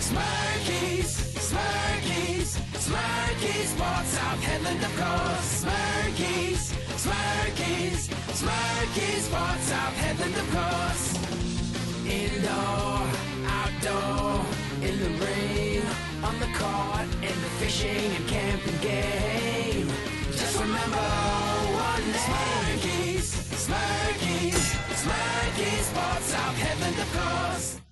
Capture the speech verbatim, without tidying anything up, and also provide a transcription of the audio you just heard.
Smirkies, Smirkies, Smirkies, Sports South Headland, of course. Smirkies, Smirkies, Smirkies, Sports South Headland, of course. Indoor, outdoor, in the rain, on the court, in the fishing and camping game. Just remember one name. Smirkies, Smirkies, Smirkies, Sports South Headland, of course.